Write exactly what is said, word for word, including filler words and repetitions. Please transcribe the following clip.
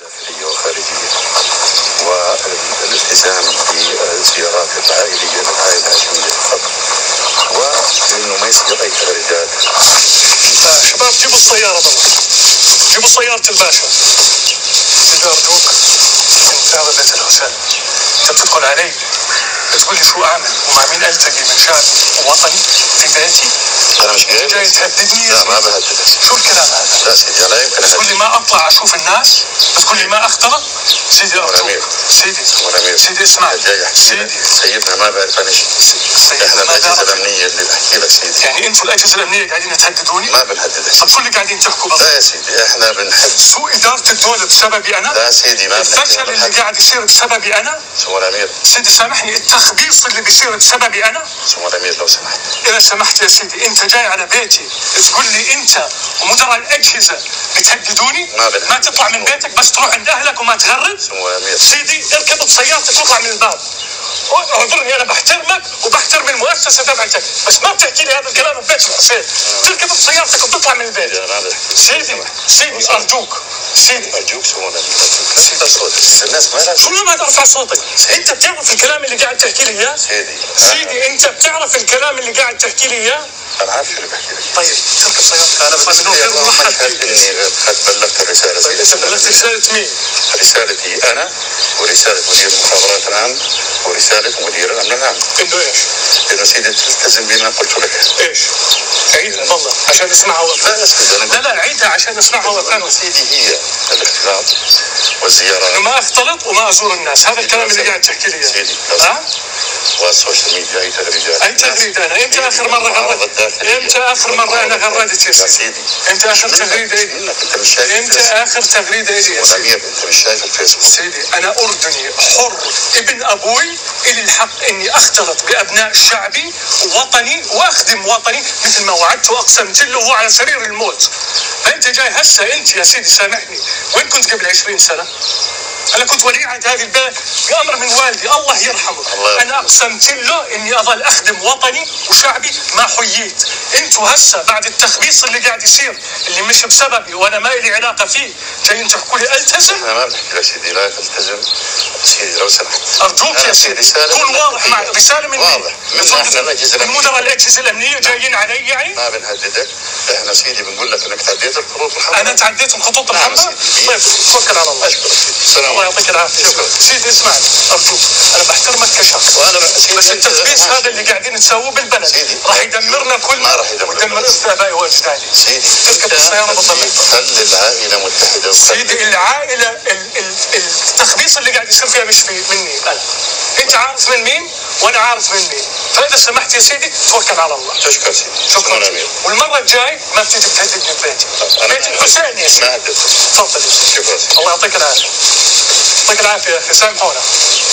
داخلية وخارجية، والالتزام بالزيارات العائلية للعائلة الهاشمية فقط، وإنه ما يصير أي تغريدات. شباب جيبوا السيارة ضمن، جيبوا سيارة الباشا. إذا أرجوك أنت هذا بيت الحسين، أنت تدخل علي تقول لي شو أعمل ومع مين ألتقي من شعبي ووطني في بيتي؟ أنا مش جاي جاي تهددني؟ لا ما بهددك. شو الكلام هذا؟ لا سيدي لا يمكن أهددك. تقول لي ما أطلع أشوف الناس؟ تقول لي ما أختلط؟ سيدي أرجوك سيدي سيدي اسمع سيدي سيدنا ما بعرف أنا شيء. إحنا الأجهزة الأمنية اللي بحكي لك سيدي. يعني أنتوا الأجهزة الأمنية قاعدين تهددوني؟ ما بنهددك. طب شو اللي قاعدين تحكوا بس؟ لا يا سيدي إحنا بنحب سوء إدارة الدولة بسببي أنا؟ لا سيدي ما بنحكي. الفشل اللي قاعد يصير بسببي أنا؟ سمو الأمير سيدي سامحني، التخبيص اللي بيصير بسببي أنا؟ سمو الأمير لو سمحت. إذا سمحت يا سيدي، أنت جاي على بيتي تقول لي أنت ومدراء الأجهزة بتهددوني؟ ما, ما تطلع من بيتك بس تروح عند أهلك وما تغرد؟ سمو الأمير سيدي اركب بسيارتك واطلع من الباب. اعذرني أنا بحترمك وبحترم المؤسسة تبعتك، بس ما بتحكي لي هذا الكلام في بيت الحسين. تركب بسيارتك وتطلع من البيت. سيدي سيدي أرجوك سيدي أرجوك سمو الأمير سيدي صوتك الناس ما لها. شو ما ترفع صوتك؟ أنت بتعرف الكلام اللي قاعد تحكي لي إياه؟ سيدي سيدي أنت بتعرف الكلام اللي قاعد تحكي لي إياه؟ أنا عارف شو اللي بحكي لك. طيب تركب سيارتك. أنا بالنسبة لي ما حد إني قد بلغت الرسالة. طيب أنت بلغت رسالة مين؟ رسالتي أنا ورسالة مدير المخابرات العام ورسالة مدير الأمن العام. إنه إيش؟ إنه سيدي تلتزم بما قلت لك. إيش؟ عيدها والله عشان اسمعها وأفهم. لا اسكت. لا لا عيدها عشان اسمعها وأفهم. سيدي هي الاختلاط والزيارات. إنه ما أختلط وما أزور الناس، هذا الكلام اللي قاعد تحكي لي إياه. سيدي ها؟ والسوشيال ميديا أي تغريدات. أي تغريدة أنا؟ إمتى آخر مرة غردت؟ إمتى آخر مرة أنا غردت يا سيدي؟ إمتى آخر تغريدة إلي؟ أنت مش شايف. إمتى آخر تغريدة إلي يا سيدي؟ أنت مش شايف الفيسبوك. سيدي أنا أردني حر ابن أبوي، إلي الحق إني أختلط بأبناء شعبي ووطني وأخدم وطني مثل ما وعدت وأقسمت له وهو على سرير الموت. فأنت جاي هسه أنت يا سيدي سامحني، وين كنت قبل عشرين سنة؟ أنا كنت ولي عهد هذه البلد بأمر من والدي الله يرحمه. الله أنا أقسمت له إني أظل أخدم وطني وشعبي ما حييت. أنتوا هسه بعد التخبيص اللي قاعد يصير اللي مش بسببي وأنا ما لي علاقة فيه جايين تحكوا لي ألتزم؟ أنا ما بحكي لك سيدي لا تلتزم. سيدي لو سمحت أرجوك يا سيدي كون واضح مع رسالة من واضح من احنا الأجهزة من مدراء الأجهزة الأمنية جايين علي يعني؟ ما بنهددك، احنا سيدي بنقول لك انك تعديت الخطوط الحمراء. أنا تعديت الخطوط الحمراء؟ طيب توكل على الله. أشكرك سيدي. السلام الله يعطيك العافية. سيدي اسمعني أرجوك، أنا بحترمك كشخص وأنا بس التخبيص هذا اللي قاعدين تسووه بالبلد راح يدمرنا كلنا. ما راح يدمرنا. ويدمر آبائي وأجدادي. سيدي تركب السيارة بطلع. خلي العائلة متحدة. سيدي العائلة ال ال التخبيص اللي قاعد يصير فيها مش في مني أنا. أنت عارف من مين وأنا عارف من مين، فإذا سمحت يا سيدي توكل على الله. تشكر سيدي. شكرا. والمرة الجاي ما بتيجي تهددني ببيتي. بيت الحسين يا سيدي. ما هددتك. تفضل يا سيدي. شكرا سيدي. الله يعطيك العافية. يعطيك العافية يا أخي سامحونا.